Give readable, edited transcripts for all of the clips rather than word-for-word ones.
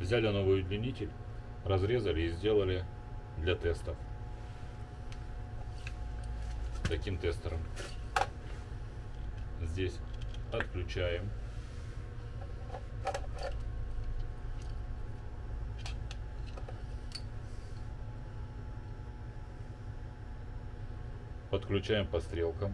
Взяли новый удлинитель, разрезали и сделали для тестов. Таким тестером. Здесь отключаем. Подключаем по стрелкам.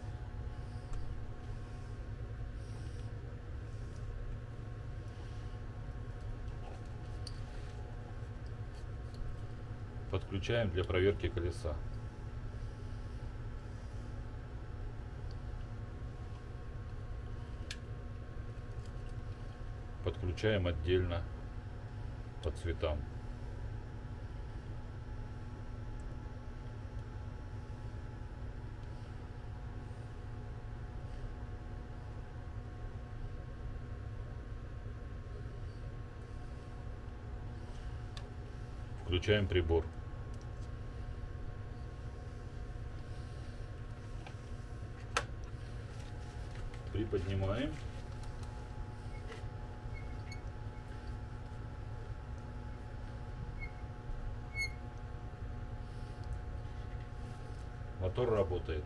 Подключаем для проверки колеса. Подключаем отдельно по цветам. Включаем прибор. Приподнимаем. Мотор работает.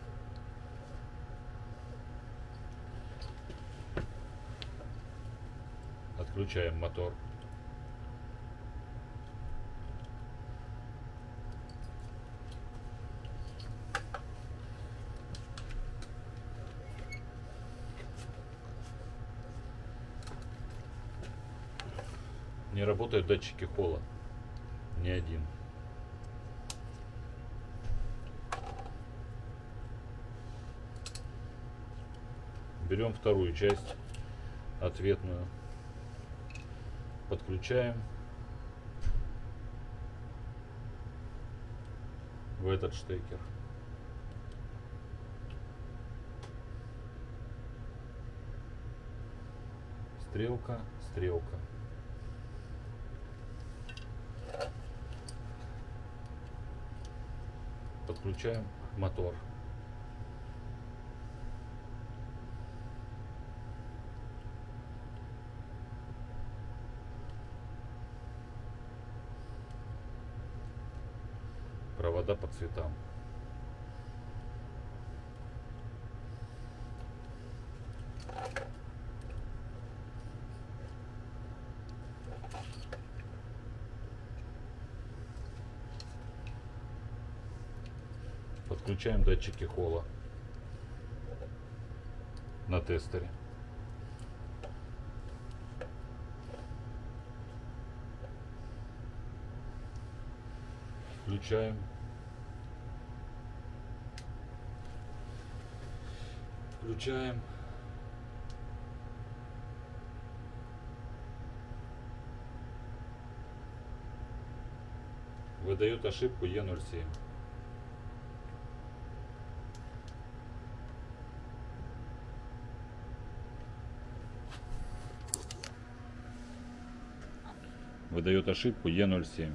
Отключаем мотор. Не работают датчики холла. Ни один. Берем вторую часть, ответную. Подключаем в этот штекер. Стрелка, стрелка. Подключаем мотор. Провода по цветам. Подключаем датчики холла на тестере. Включаем. Включаем. Выдает ошибку Е07. Выдает ошибку Е07.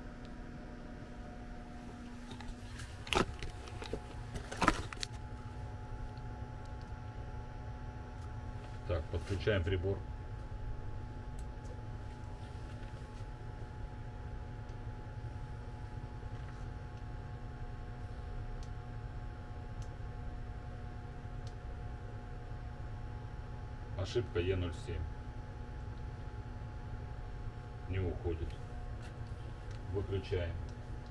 Так, подключаем прибор. Ошибка Е07. Не уходит. Выключаем.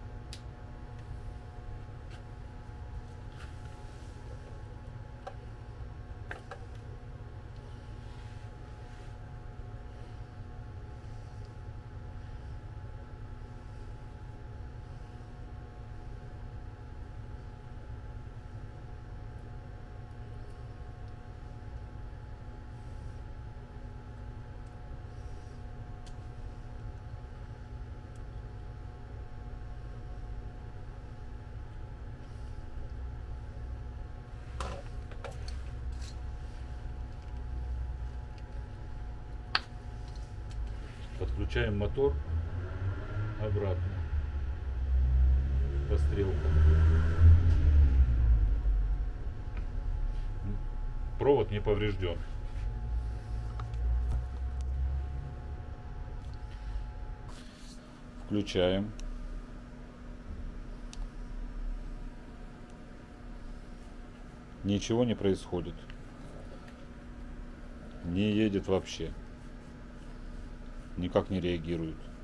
Подключаем мотор обратно по стрелкам. Провод не поврежден. Включаем. Ничего не происходит. Не едет вообще. Никак не реагирует.